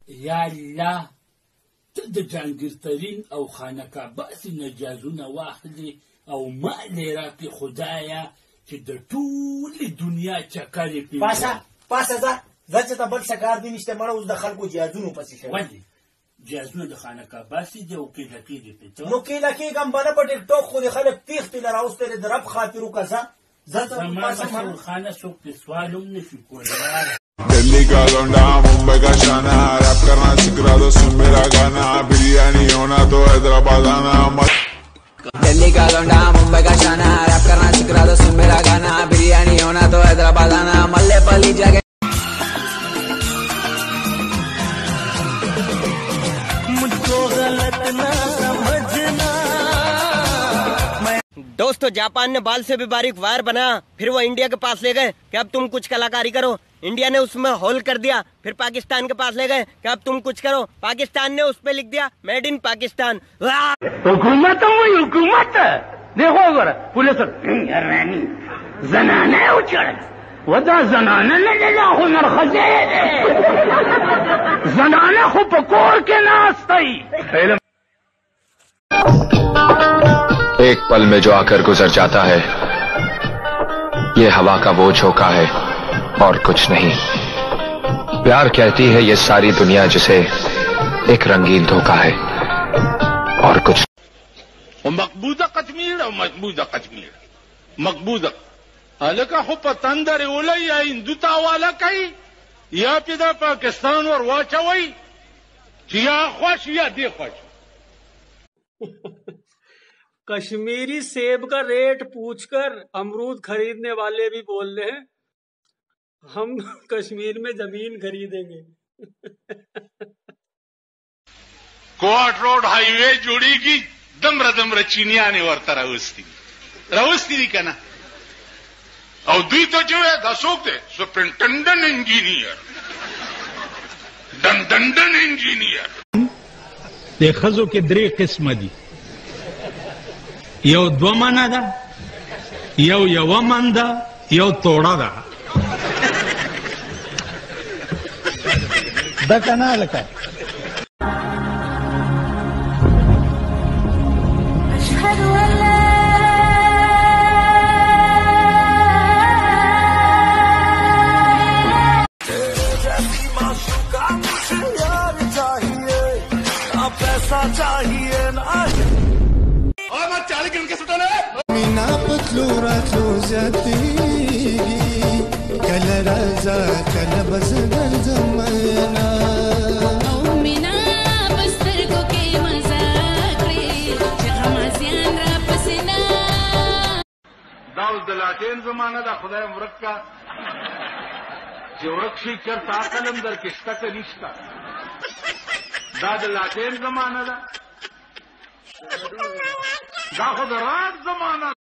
یا الله ته د جهانګیرترین او خانقاه باسي نجازونه واخلې او مالې راکړې خدایه چې د ټولې دنیا چکر یې کړي. پاسه زه چې ته بل څه کار دې نشته مړه اوس د خلکو جهازونو پسې شوی. ولې جهازونه د خانقاه باسي دي او کیله کېږي پې ته نو کیله کېږم به نه په ټیکټوک خو دې خلک تېښتې له راوستلې د رب خاطر وکړه. زما مسعود خانه څوک پې سوال هم نشي کولی. दिल्ली का लौंडा मुंबई का शाना रैप करना सीख रहा तो सुन मेरा गाना बिरयानी होना तो हैदराबाद आना. दिल्ली का लौंडा मुंबई का शाना रैप करना सीख रहा तो सुन मेरा गाना बिरयानी होना तो हैदराबाद आना. मल्ले पली जगह मुझको गलत ना समझना. दोस्तों जापान ने बाल से भी बारीक वायर बनाया, फिर वो इंडिया के पास ले गए कि अब तुम कुछ कलाकारी करो. इंडिया ने उसमें होल कर दिया, फिर पाकिस्तान के पास ले गए कि अब तुम कुछ करो. पाकिस्तान ने उस पे लिख दिया मेड इन पाकिस्तान. हुकूमत हुकूमत देखो अगर पुलिस जनाने उचड़ वदा जनाने हुनर खजे जनाने खो पकोर के नास्ती. एक पल में जो आकर गुजर जाता है ये हवा का वो झोंका है और कुछ नहीं. प्यार कहती है ये सारी दुनिया जिसे एक रंगीन धोखा है और कुछ. मकबूदा कश्मीर और मकबूदा कश्मीर मकबूदा अलका हो पतंदर ओला या हिंदुता वाला कई या पिदा पाकिस्तान और वाचा वही या ख्वाश या दे ख्वाश. कश्मीरी सेब का रेट पूछकर अमरूद खरीदने वाले भी बोल रहे हैं हम कश्मीर में जमीन खरीदेंगे. कोट रोड हाईवे जोड़ेगी दम्र चीनिया ने वर्ता राउस्ती का ना और दुई तो जो है दसोक थे सुपरिंटेंडेंट इंजीनियर दंडन इंजीनियर. देखो के द्रे किस्म दी यो दो माना दा यो यव मन दा यो तोड़ा दा दकना लका. पैसा चाहिए ना और मैं 40 गिन के सुटाने मीना पतलू रातू जाती कल राजा कल बजर जमाना मीना बस्तर को के मजाक रे जहां रब सिना. दाऊद दलाटेन जमाना दा खुदा मुरक का जोरक शी चर ताकलम दर किस्ता का रिश्ता दाद लाटेन जमाना दा खुद रात जमाना